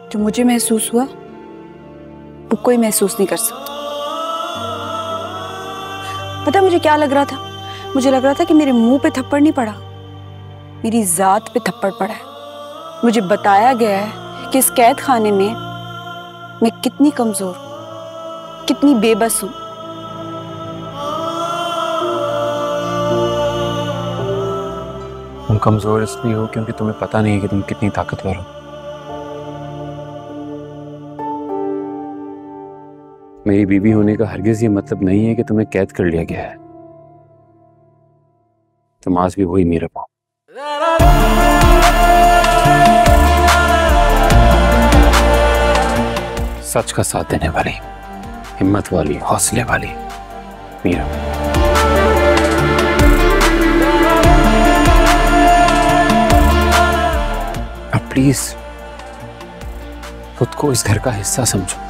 जो मुझे महसूस हुआ वो कोई महसूस नहीं कर सकता। पता मुझे क्या लग रहा था? मुझे लग रहा था कि मेरे मुंह पे थप्पड़ नहीं पड़ा, मेरी जात पे थप्पड़ पड़ा है। मुझे बताया गया है कि इस कैद खाने में मैं कितनी कमजोर, कितनी बेबस हूं। तुम कमजोर इसलिए हो क्योंकि तुम्हें पता नहीं है कि तुम कितनी ताकतवर हो। मेरी बीवी होने का हरगिज ये मतलब नहीं है कि तुम्हें कैद कर लिया गया है। तुम आज भी वही मीरा पाओ। सच का साथ देने वाली, हिम्मत वाली, हौसले वाली मीरा। अब प्लीज खुद को इस घर का हिस्सा समझो,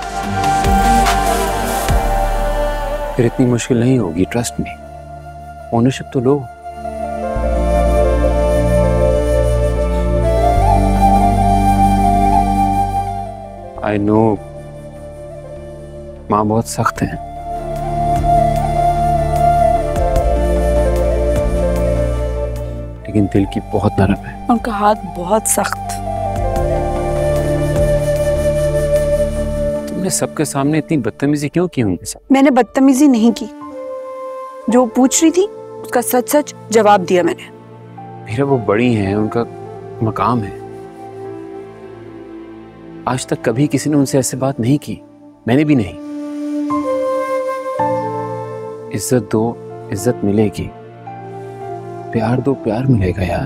फिर इतनी मुश्किल नहीं होगी। ट्रस्ट मी, ओनरशिप तो लो। आई नो माँ बहुत सख्त है, लेकिन दिल की बहुत नरम है। उनका हाथ बहुत सख्त। तुमने सबके सामने इतनी बदतमीजी क्यों की उनके साथ? मैंने बदतमीजी नहीं की, जो पूछ रही थी उसका सच सच जवाब दिया मैंने। मीरा वो बड़ी हैं, उनका मकाम है। आज तक कभी किसी ने उनसे ऐसे बात नहीं की, मैंने भी नहीं। इज्जत दो, इज्जत मिलेगी। प्यार दो, प्यार मिलेगा यार।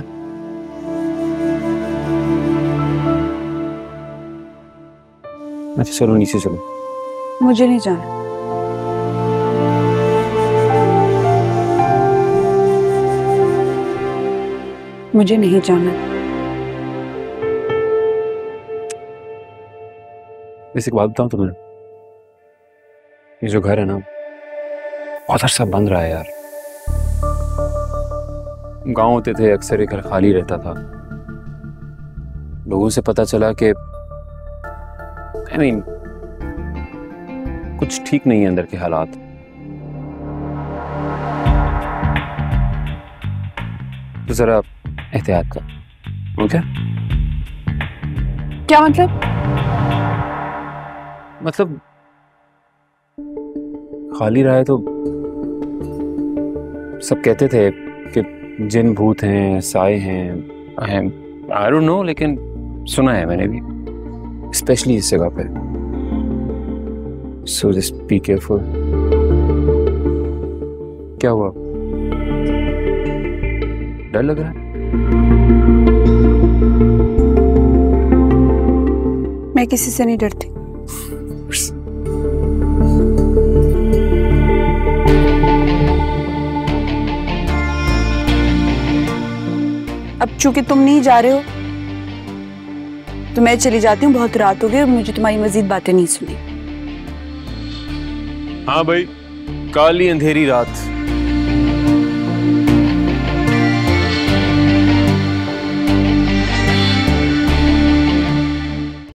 अच्छा चलो नीचे चलो। मुझे नहीं जाना। मुझे नहीं जाना। वैसे एक बात बताऊं तुम्हें, ये जो घर है ना बहुत अरसा बंद रहा है यार। गांव होते थे अक्सर ये घर खाली रहता था। लोगों से पता चला कि I mean, कुछ ठीक नहीं है अंदर के हालात। तो जरा एहतियात कर, ओके? क्या मतलब? मतलब खाली रहा है तो सब कहते थे कि जिन भूत हैं, साए हैं। आई डोंट नो, लेकिन सुना है मैंने भी, स्पेशली इस जगह पे। So just be careful. क्या हुआ, डर लग रहा है? मैं किसी से नहीं डरती। अब चूंकि तुम नहीं जा रहे हो तो मैं चली जाती हूँ। बहुत रात हो गई, मुझे तुम्हारी मजीद बातें नहीं सुनी। हाँ भाई, काली अंधेरी रात।